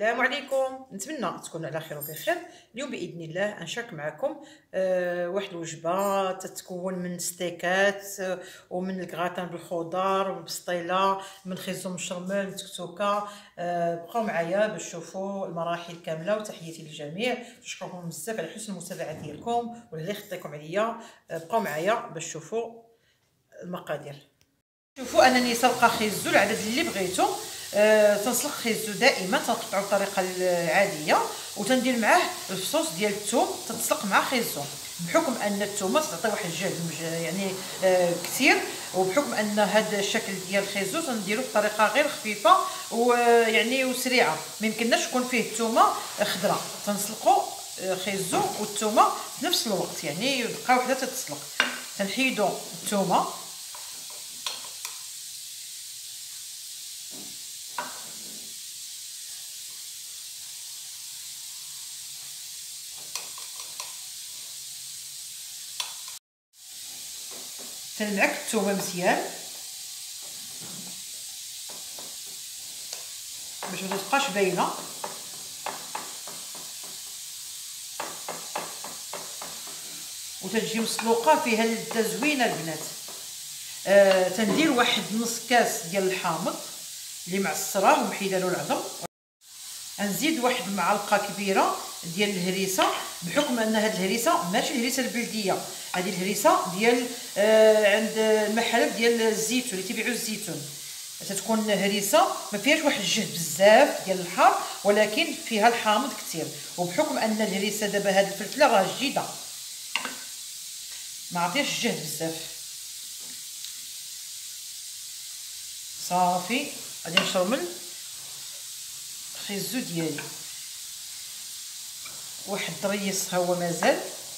السلام عليكم، نتمنى تكونوا على خير وبخير. اليوم باذن الله نشارك معكم واحد الوجبه تتكون من ستيكات ومن الكغاتان بالخضر وبالبسطيله من خيزو مشرمل من تكتوكه. بقاو معايا باش تشوفوا المراحل كامله، وتحياتي للجميع. نشكركم بزاف على حسن المتابعه ديالكم واللي خطيكم عليا. بقاو معايا باش تشوفوا المقادير. شوفوا انني سلقه خيزو العدد اللي بغيتو. تنسلق خيزو دائما تنقطعو بطريقه العاديه، وتندير معاه الصوص ديال الثوم تتسلق مع خيزو، بحكم ان الثومه تعطي واحد الجهد يعني كثير، وبحكم ان هذا الشكل ديال الخيزو تنديرو بطريقه غير خفيفه ويعني وسريعه، ما يمكنناش يكون فيه الثومه خضراء. تنسلقوا خيزو والثومه في نفس الوقت، يعني دقه واحده تتسلق. تنحيدو الثومه تنعك الثومه مزيان باش ما تبقاش باينه، وتجي مسلوقه فيها لذه زوينه البنات. تندير واحد نص كاس ديال الحامض اللي معصراه ومحيده له العظم. نزيد واحد المعلقه كبيره ديال الهريسه، بحكم ان هاد الهريسه ماشي الهريسه البلديه، هذه الهريسه ديال عند المحلات ديال الزيتون اللي تيبيعوا الزيتون. تتكون هريسه ما فيهاش واحد الجهد بزاف ديال الحار، ولكن فيها الحامض كثير، وبحكم ان الهريسه دابا هاد الفلفله راه جديده ما عطياش الجهد بزاف. صافي غادي نشرمل الخيزو ديالي، واحد الريس ها هو مازال،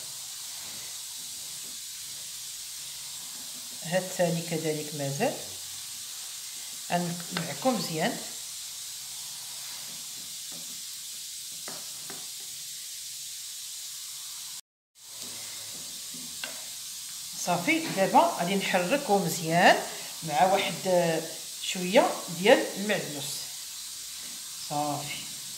هاد الثاني كذلك مازال. نعكو مزيان. صافي دابا غادي نحركو مزيان مع واحد شويه ديال المعدنوس. صافي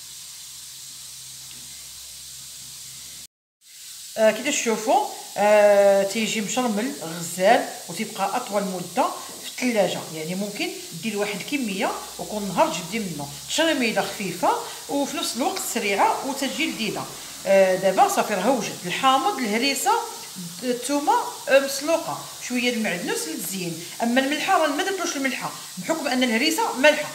كي تشوفوا تيجي مشرمل غزال وتيبقى اطول مده في الثلاجه، يعني ممكن دير واحد الكميه وكل نهار تجبدي منه. تشرميله خفيفه وفي نفس الوقت سريعه وتجي لذيذه. دابا صافي راه وجد الحامض الهريسه الثومه مسلوقه، شويه المعدنوس للتزيين. اما الملحه راه ما درتلوش الملحه بحكم ان الهريسه مالحه.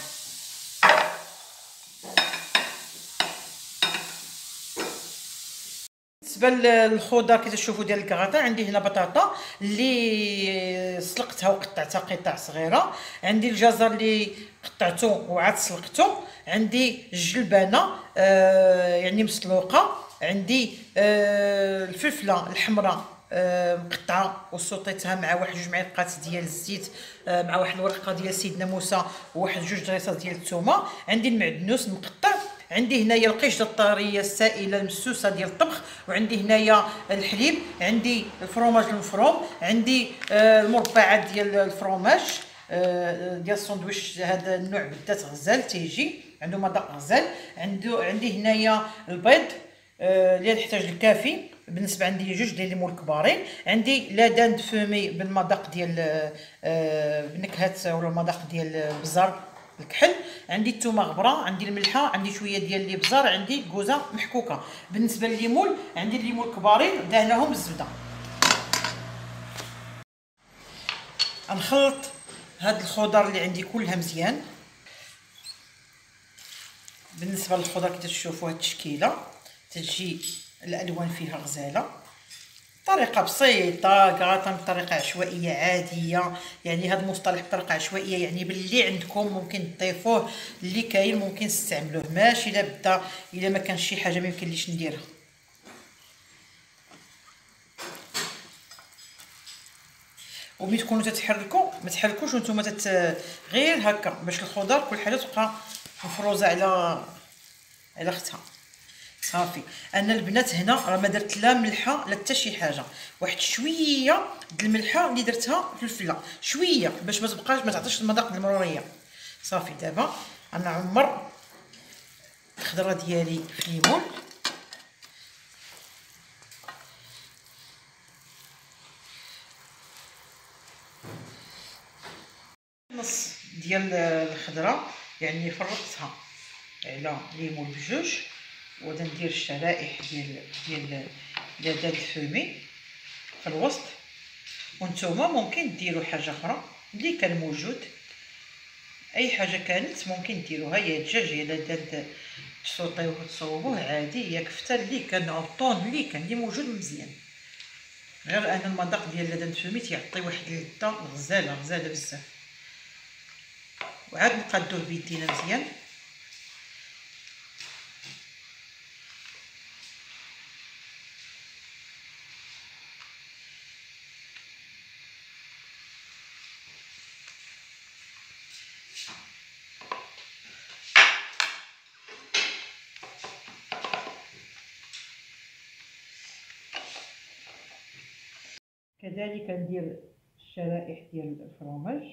بالنسبه للخضر كي تشوفوا ديال الكغاتان، عندي هنا بطاطا اللي سلقتها وقطعتها قطع صغيره، عندي الجزر اللي قطعته وعاد سلقته، عندي الجلبانه يعني مسلوقه، عندي الفلفله الحمراء مقطعه وسوطيتها مع واحد 2 معالق ديال الزيت مع واحد الورقه ديال سيدنا موسى وواحد 2 ضريصات ديال الثومه، عندي المعدنوس مقطع، عندي هنايا القشده الطريه السائله المسوسه ديال الطبخ، وعندي هنايا الحليب، عندي الفرomاج المفروم، عندي المربعات ديال الفرomاج ديال الساندويتش. هذا النوع بالذات غزال تيجي عنده مذاق غزال. عندي هنايا البيض اللي نحتاج الكافي، بالنسبه عندي 2 ديال الليمون الكبارين، عندي لادان فومي بالمذاق ديال بنكهه ولا المذاق ديال البزار الكحل، عندي الثومه غبره، عندي الملحه، عندي شويه ديال الابزار، عندي كوزه محكوكه. بالنسبه للليمون عندي الليمون الكبارين دهناهم بالزبده. غنخلط هاد الخضر اللي عندي كلها مزيان. بالنسبه للخضر كي تشوفوا هاد التشكيله تجي الالوان فيها غزاله، طريقه بسيطه كغاتان بطريقه عشوائيه عاديه. يعني هذا المصطلح بطريقه عشوائيه يعني باللي عندكم ممكن تضيفوه، اللي كاين ممكن تستعملوه، ماشي لابد الا ما كانش شي حاجه ما يمكنليش نديرها. وملي تكونوا تتحركوا ما تحركوش وانتم غير هكا باش الخضر كل حاجه تبقى مفروزه على اختها. صافي انا البنات هنا راه ما درت لا ملحه لا حتى شي حاجه، واحد شويه د الملحه اللي درتها فلفله شويه باش ما تبقاش ما تعطيش المذاق المروريه. صافي دابا غنعمر الخضره ديالي في الليمون، نص ديال الخضره يعني فرقتها على ليمون بجوج، وغادي ندير الشرائح ديال دال الفومي في الوسط. وانتوما ممكن ديروا حاجه اخرى اللي كان موجود، اي حاجه كانت ممكن ديروها، يا الدجاج يا دال تسوطيوه وتصوبوه عادي، يا كفته اللي كان او الطون اللي كان اللي موجود مزيان. غير انا المذاق ديال لدان الفومي تيعطي واحد اللذه غزاله بزاف. وعاد نقادوه بيدينا مزيان. كذلك ندير الشرائح ديال الفرomاج.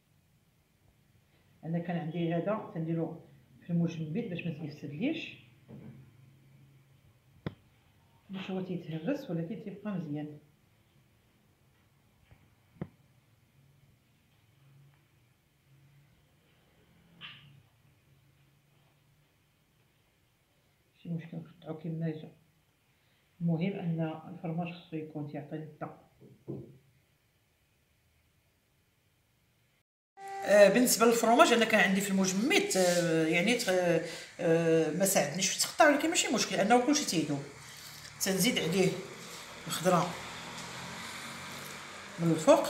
انا كان عندي هذا تنديرو في المجمد باش ما تيفسدليش، باش هو تيتهرس ولكن تيبقى مزيان. ماشي مشكل نقطعو كما جا، المهم ان الفرماج خصو يكون تيعطي لذة. بالنسبه للفرماج انا كان عندي في المجمد يعني ما ساعدنيش في التقطاع، ولكن ماشي مشكل انه كلشي تيذوب. تنزيد عليه الخضره من الفوق،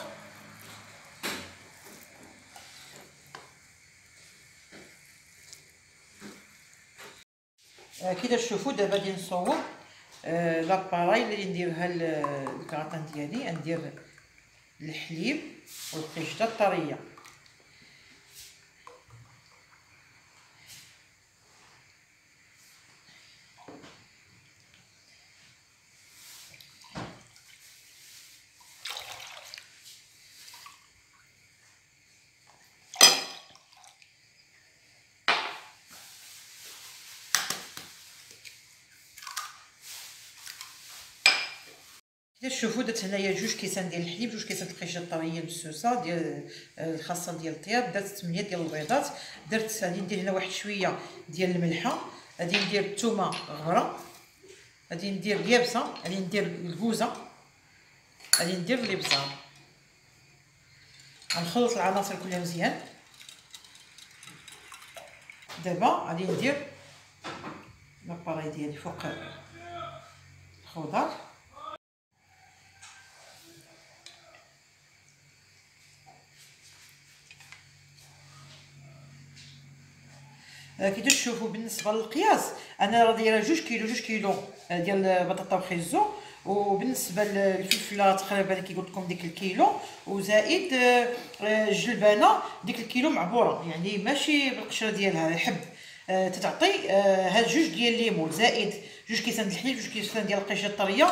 كي تشوفوا دابا غادي نصور لاباراي اللي نديرها الكراتان ديالي. ندير الحليب والقشطه الطريه. شوفوا درت هنايا 2 كيسان ديال الحليب، 2 كيسان القشطه الطريه المسوسه ديال الخاصه ديال الطياب، درت 8 ديال البيضات، درت غادي ندير هنا واحد شويه ديال الملحه، غادي ندير الثومه غرا، غادي ندير اليابسه، غادي ندير الكوزه، غادي ندير الابزار. غنخلط العناصر كلها مزيان. دابا غادي ندير لاباراي ديالي فوق الخضر. كي تشوفوا بالنسبه للقياس انا راه دايره 2 كيلو ديال بطاطا وخيزو، وبالنسبه للفلفله تقريبا كي قلت لكم ديك الكيلو، وزائد الجلبانه ديك الكيلو معبوره، يعني ماشي بالقشره ديالها الحب. تتعطي هاد 2 ديال الليمون، زائد 2 كيسان ديال الحليب، 2 كيسان ديال القشره الطريه،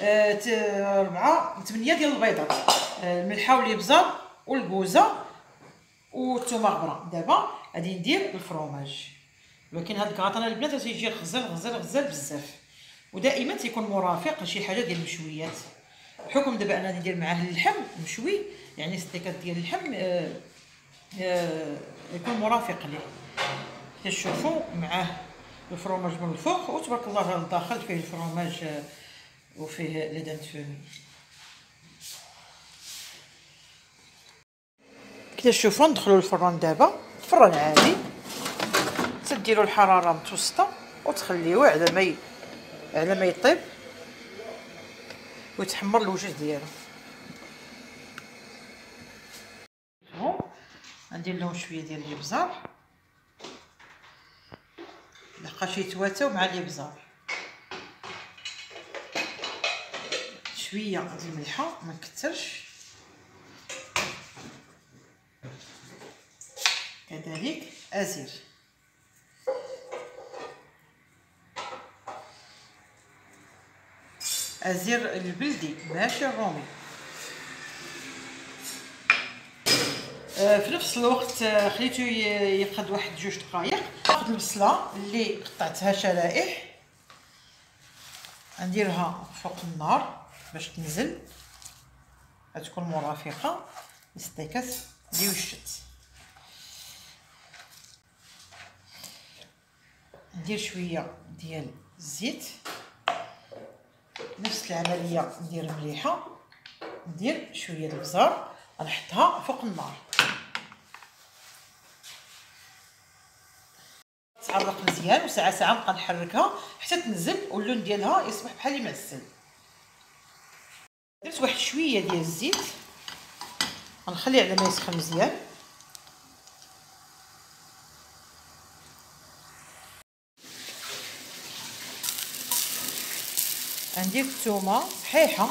8 ديال البيضات، الملحه والابزار والكوزه والثومه غبره. دابا غادي ندير الفرomاج، ولكن هاد الكراتان البنات تيجي غزال بزاف، ودائما تيكون مرافق لشي حاجه ديال المشويات. بحكم دابا انا ندير معاه اللحم مشوي، يعني ستيكات ديال اللحم يكون مرافق ليه. كتشوفوا معاه الفرomاج من الفوق، وتبارك الله الداخل فيه الفرomاج وفيه لدان الفومي. كي تشوفوا ندخلوا الفران دابا، الفران عادي تديروا الحراره متوسطه وتخليوه على ما يطيب ويتحمر الوجه ديالو. غندير لهم شويه ديال الابزار لحقاش يتواتاو مع الابزار، شويه ديال الملحه ما نكثرش، كذلك ازير البلدي ماشي الرومي. في نفس الوقت خليته يقعد واحد 2 دقائق. ناخذ البصله اللي قطعتها شرائح، نديرها فوق النار باش تنزل، غتكون مرافقه للستيكات اللي وشت. ندير شويه ديال الزيت، نفس العمليه ندير مليحه، ندير شويه البزار غنحطها فوق النار، تعرق مزيان، وساعه ساعه نبقى نحركها حتى تنزل واللون ديالها يصبح بحال المعسل. درت واحد شويه ديال الزيت، غنخليه على ما يسخن مزيان. غندير الثومه حيحه،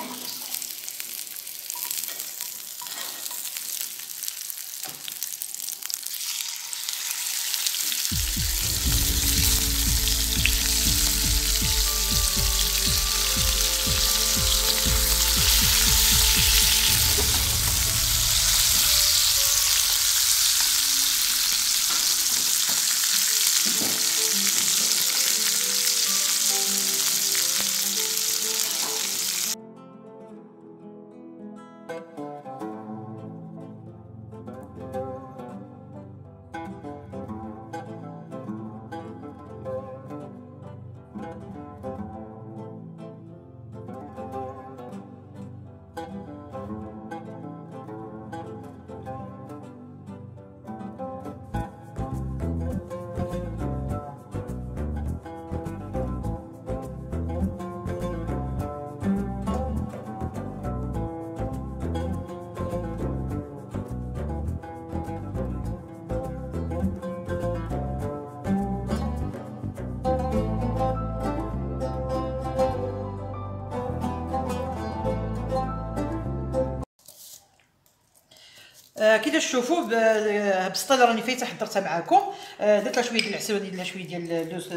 كي تشوفوا بسطه اللي راني فايته حضرتها معكم، درت لها شويه ديال العسل ودرت لها شويه ديال اللوز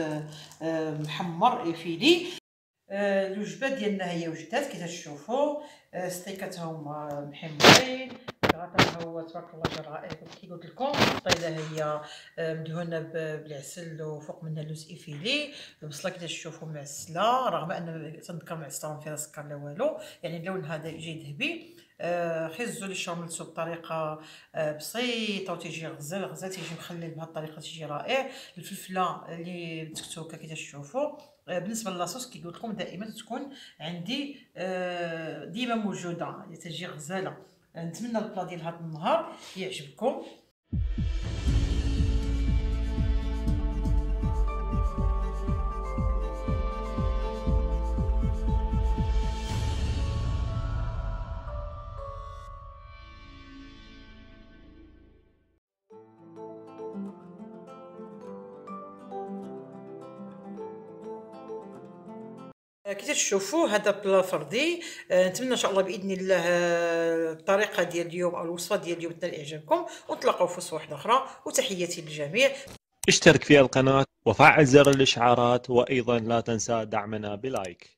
محمر فيلي. الوجبه ديالنا هي وجدات كي تشوفوا، ستيكات هما محمرين، الكراطه هو تبارك الله جا رائع كي قلت لكم. الطيله هي مدهونه بالعسل وفوق منها اللوز افيلي. البصله كي تشوفوا معسله، رغم ان تنذكر معسله ما فيها سكر لا والو، يعني اللون هذا يجي ذهبي. خزوا لي شرملتو بطريقه بسيطه وتيجي غزال تيجي مخلل بهذه الطريقه تيجي رائع. الفلفله اللي تكتوكه كي تشوفوا. بالنسبه للاصوص كي قلت لكم دائما تكون عندي ديما موجوده، تجي غزاله. نتمنى البلا ديال هذا النهار يعجبكم. كي تشوفوا هذا بلا فردي، نتمنى ان شاء الله باذن الله الطريقه ديال اليوم او الوصفه ديال اليوم تنال اعجابكم، ونتلاقاو في وصفه واحده اخرى، وتحياتي للجميع. اشترك في القناة وفعل زر الإشعارات، وأيضا لا تنسى دعمنا بلايك.